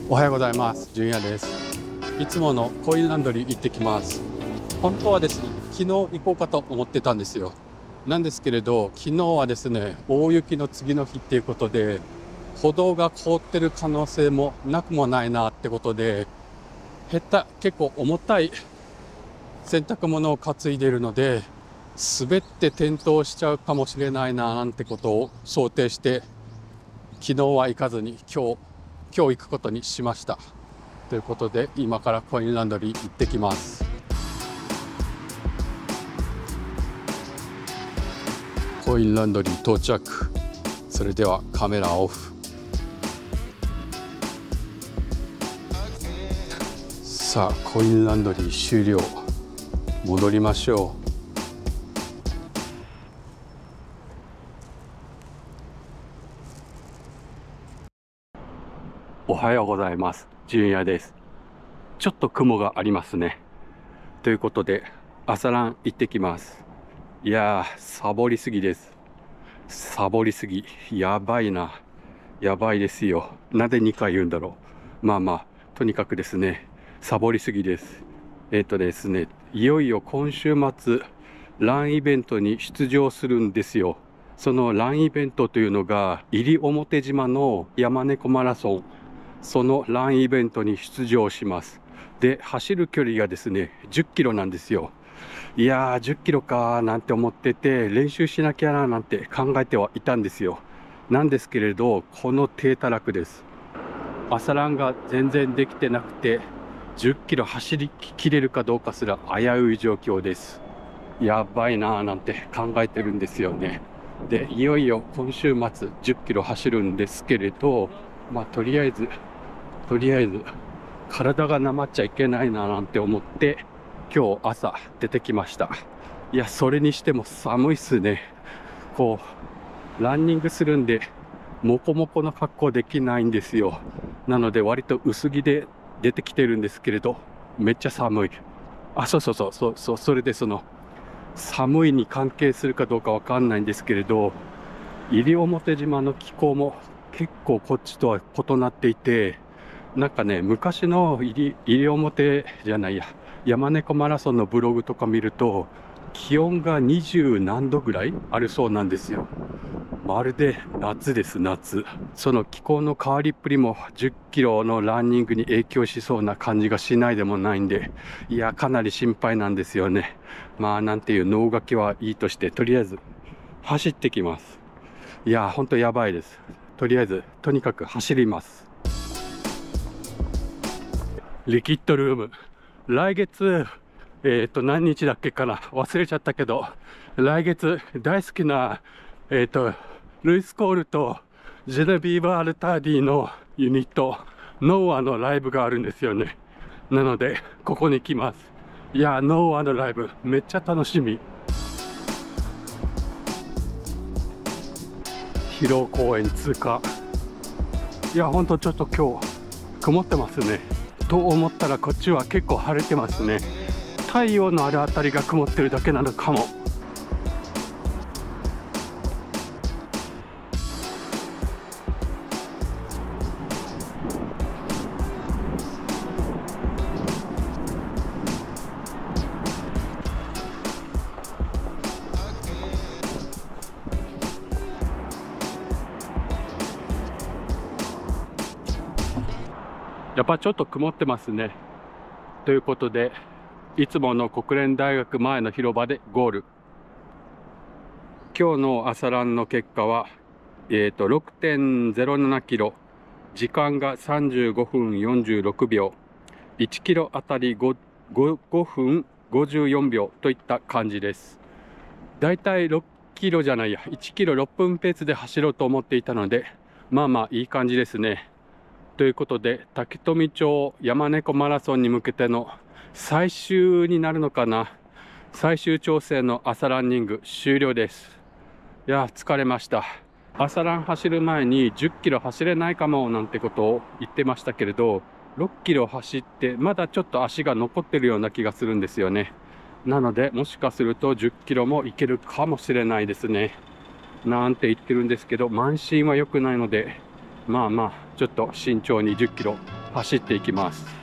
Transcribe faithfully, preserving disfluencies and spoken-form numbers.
おはようございます。純也です。いつものコインランドリー行ってきます。本当はですね、昨日行こうかと思ってたんですよ。なんですけれど、昨日はですね、大雪の次の日っていうことで、歩道が凍ってる可能性もなくもないなってことで、下手、結構重たい洗濯物を担いでいるので、滑って転倒しちゃうかもしれないななんてことを想定して、昨日は行かずに今日、今日行くことにしました。ということで、今からコインランドリー行ってきます。コインランドリー到着。それではカメラオフ。さあ、コインランドリー終了。戻りましょう。おはようございます。純也です。ちょっと雲がありますね。ということで、朝ラン行ってきます。いやー、サボりすぎです。サボりすぎ。やばいな。やばいですよ。なぜにかい言うんだろう。まあまあ、とにかくですね、サボりすぎです。えっとですね、いよいよ今週末、ランイベントに出場するんですよ。そのランイベントというのが、西表島の山猫マラソン。そのランイベントに出場します。で、走る距離がですね、じゅっキロなんですよ。いやー、じゅっキロかーなんて思ってて、練習しなきゃななんて考えてはいたんですよ。なんですけれど、この低たらくです。朝ランが全然できてなくて、じゅっキロ走りきれるかどうかすら危うい状況です。やばいなーなんて考えてるんですよね。で、いよいよ今週末じゅっキロ走るんですけれど、まあとりあえず、とりあえず体がなまっちゃいけないななんて思って今日朝出てきました。いや、それにしても寒いっすね。こうランニングするんでモコモコの格好できないんですよ。なので割と薄着で出てきてるんですけれど、めっちゃ寒い。あ、そうそうそうそうそう、それでその寒いに関係するかどうかわかんないんですけれど、西表島の気候も結構こっちとは異なっていて、なんかね、昔の西表じゃないや、山猫マラソンのブログとか見ると、気温がにじゅうなんどぐらいあるそうなんですよ。まるで夏です、夏。その気候の変わりっぷりもじゅっキロのランニングに影響しそうな感じがしないでもないんで、いや、かなり心配なんですよね。まあ、なんていう脳書きはいいとして、とりあえず走ってきます。いや、ほんとやばいです。とりあえず、とにかく走ります。リキッドルーム。来月、えっと、何日だっけかな忘れちゃったけど、来月大好きな、えっと、ルイス・コールとジェネビーバ・アルターディのユニット、ノーアのライブがあるんですよね。なので、ここに来ます。いや、ノーアのライブ、めっちゃ楽しみ。広尾公園通過。いや、ほんとちょっと今日、曇ってますね。と思ったらこっちは結構晴れてますね。太陽のあるあたりが曇ってるだけなのかも。やっぱちょっと曇ってますね。ということで、いつもの国連大学前の広場でゴール。今日の朝ランの結果は、えっと、ろくてんゼロななキロ。時間がさんじゅうごふんよんじゅうろくびょう。いちキロあたり 5, 5, 5分ごじゅうよんびょうといった感じです。だいたいろっキロじゃないや、いちキロろっぷんペースで走ろうと思っていたので、まあまあいい感じですね。ということで、竹富町山猫マラソンに向けての最終になるのかな、最終調整の朝ランニング終了です。いや、疲れました。朝ラン走る前にじゅっキロ走れないかもなんてことを言ってましたけれど、ろっキロ走ってまだちょっと足が残ってるような気がするんですよね。なので、もしかするとじゅっキロもいけるかもしれないですね。なんて言ってるんですけど、慢心は良くないので、まあまあちょっと慎重にじゅっキロ走っていきます。